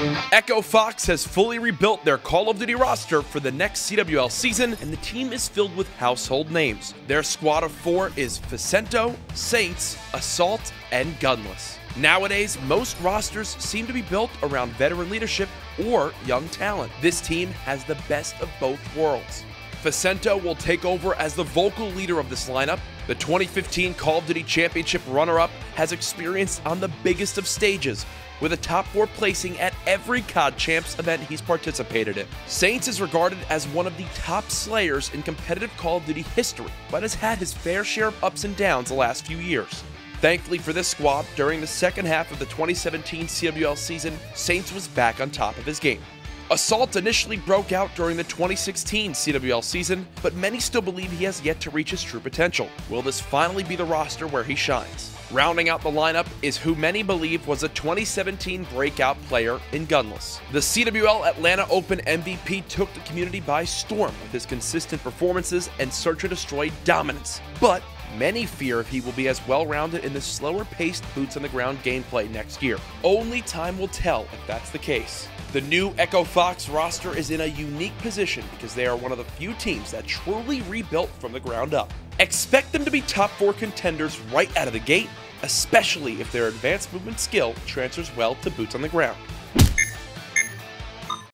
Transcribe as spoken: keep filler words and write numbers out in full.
Echo Fox has fully rebuilt their Call of Duty roster for the next C W L season, and the team is filled with household names. Their squad of four is Facento, Saints, Assault, and Gunless. Nowadays, most rosters seem to be built around veteran leadership or young talent. This team has the best of both worlds. Facento will take over as the vocal leader of this lineup. The twenty fifteen Call of Duty Championship runner-up has experience on the biggest of stages, with a top four placing at every C O D Champs event he's participated in. Saints is regarded as one of the top slayers in competitive Call of Duty history, but has had his fair share of ups and downs the last few years. Thankfully for this squad, during the second half of the twenty seventeen C W L season, Saints was back on top of his game. Assault initially broke out during the twenty sixteen C W L season, but many still believe he has yet to reach his true potential. Will this finally be the roster where he shines? Rounding out the lineup is who many believe was a twenty seventeen breakout player in Gunless. The C W L Atlanta Open M V P took the community by storm with his consistent performances and search and destroy dominance, but many fear if he will be as well-rounded in the slower-paced boots-on-the-ground gameplay next year. Only time will tell if that's the case. The new Echo Fox roster is in a unique position because they are one of the few teams that truly rebuilt from the ground up. Expect them to be top four contenders right out of the gate, especially if their advanced movement skill transfers well to boots on the ground.